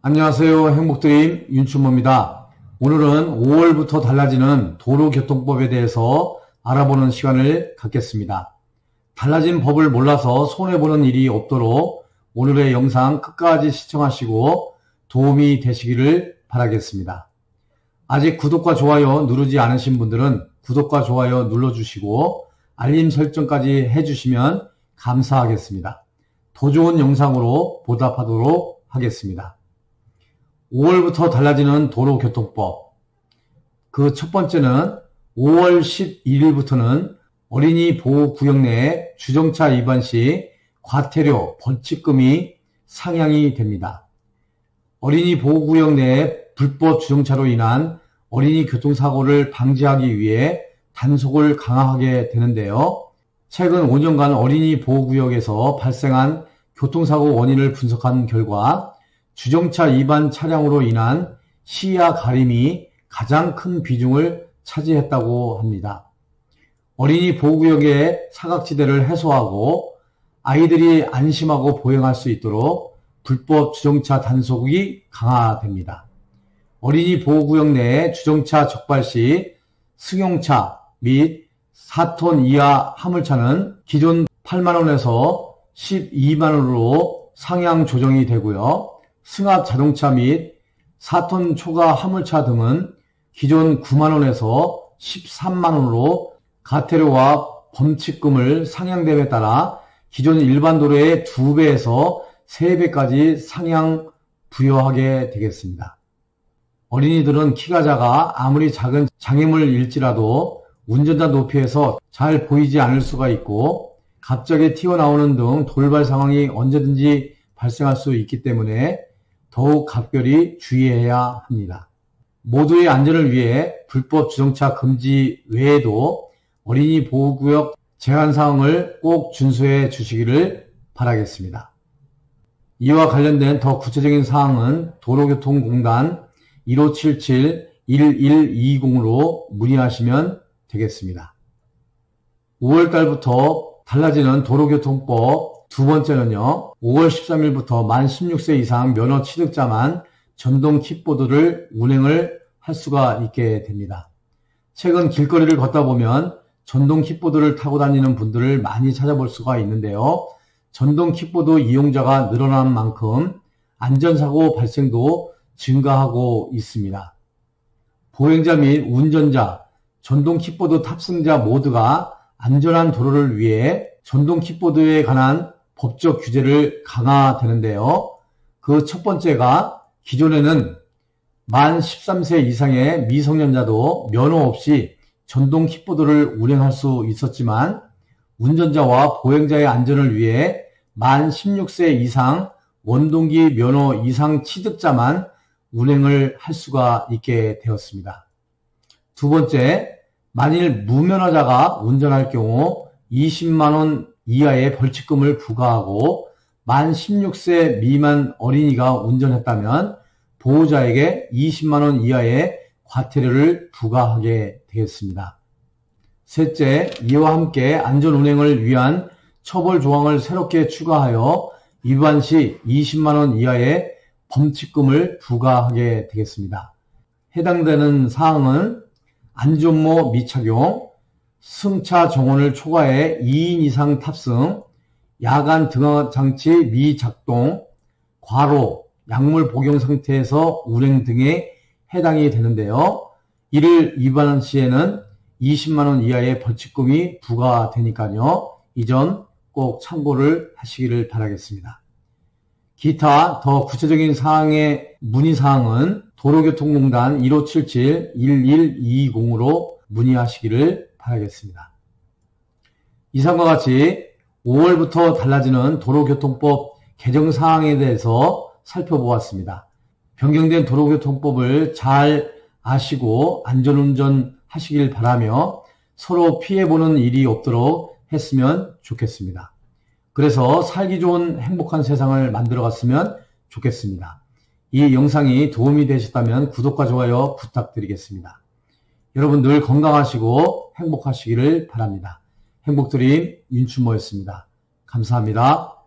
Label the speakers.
Speaker 1: 안녕하세요. 행복드림 윤춘모입니다. 오늘은 5월부터 달라지는 도로교통법에 대해서 알아보는 시간을 갖겠습니다. 달라진 법을 몰라서 손해보는 일이 없도록 오늘의 영상 끝까지 시청하시고 도움이 되시기를 바라겠습니다. 아직 구독과 좋아요 누르지 않으신 분들은 구독과 좋아요 눌러주시고 알림 설정까지 해주시면 감사하겠습니다. 더 좋은 영상으로 보답하도록 하겠습니다. 5월부터 달라지는 도로교통법. 그 첫 번째는 5월 11일부터는 어린이 보호구역 내에 주정차 위반 시 과태료, 벌칙금이 상향이 됩니다. 어린이 보호구역 내에 불법 주정차로 인한 어린이 교통사고를 방지하기 위해 단속을 강화하게 되는데요. 최근 5년간 어린이 보호구역에서 발생한 교통사고 원인을 분석한 결과 주정차 위반 차량으로 인한 시야 가림이 가장 큰 비중을 차지했다고 합니다. 어린이 보호구역의 사각지대를 해소하고 아이들이 안심하고 보행할 수 있도록 불법 주정차 단속이 강화됩니다. 어린이 보호구역 내에 주정차 적발 시 승용차 및 4톤 이하 화물차는 기존 8만원에서 12만원으로 상향 조정이 되고요. 승합 자동차 및 4톤 초과 화물차 등은 기존 9만원에서 13만원으로 과태료와 범칙금을 상향됨에 따라 기존 일반 도로의 2배에서 3배까지 상향 부여하게 되겠습니다. 어린이들은 키가 작아 아무리 작은 장애물일지라도 운전자 높이에서 잘 보이지 않을 수가 있고 갑자기 튀어나오는 등 돌발 상황이 언제든지 발생할 수 있기 때문에 더욱 각별히 주의해야 합니다. 모두의 안전을 위해 불법 주정차 금지 외에도 어린이 보호구역 제한사항을 꼭 준수해 주시기를 바라겠습니다. 이와 관련된 더 구체적인 사항은 도로교통공단 1577-1120으로 문의하시면 되겠습니다. 5월달부터 달라지는 도로교통법 두 번째는요. 5월 13일부터 만 16세 이상 면허 취득자만 전동 킥보드를 운행을 할 수가 있게 됩니다. 최근 길거리를 걷다 보면 전동 킥보드를 타고 다니는 분들을 많이 찾아볼 수가 있는데요. 전동 킥보드 이용자가 늘어난 만큼 안전사고 발생도 증가하고 있습니다. 보행자 및 운전자, 전동 킥보드 탑승자 모두가 안전한 도로를 위해 전동 킥보드에 관한 법적 규제를 강화되는데요. 그 첫 번째가 기존에는 만 13세 이상의 미성년자도 면허 없이 전동 킥보드를 운행할 수 있었지만 운전자와 보행자의 안전을 위해 만 16세 이상 원동기 면허 이상 취득자만 운행을 할 수가 있게 되었습니다. 두 번째, 만일 무면허자가 운전할 경우 20만원 이하의 벌칙금을 부과하고 만 16세 미만 어린이가 운전했다면 보호자에게 20만원 이하의 과태료를 부과하게 되겠습니다. 셋째, 이와 함께 안전운행을 위한 처벌 조항을 새롭게 추가하여 위반 시 20만원 이하의 범칙금을 부과하게 되겠습니다. 해당되는 사항은 안전모 미착용, 승차 정원을 초과해 2인 이상 탑승, 야간 등화장치 미작동, 과로, 약물 복용 상태에서 운행 등에 해당이 되는데요. 이를 위반한 시에는 20만원 이하의 벌칙금이 부과되니까요. 이 점 꼭 참고를 하시기를 바라겠습니다. 기타 더 구체적인 사항의 문의사항은 도로교통공단 1577-1120으로 문의하시기를 바라겠습니다. 이상과 같이 5월부터 달라지는 도로교통법 개정사항에 대해서 살펴보았습니다. 변경된 도로교통법을 잘 아시고 안전운전 하시길 바라며 서로 피해보는 일이 없도록 했으면 좋겠습니다. 그래서 살기 좋은 행복한 세상을 만들어갔으면 좋겠습니다. 이 영상이 도움이 되셨다면 구독과 좋아요 부탁드리겠습니다. 여러분 늘 건강하시고 행복하시기를 바랍니다. 행복드림 윤춘모였습니다. 감사합니다.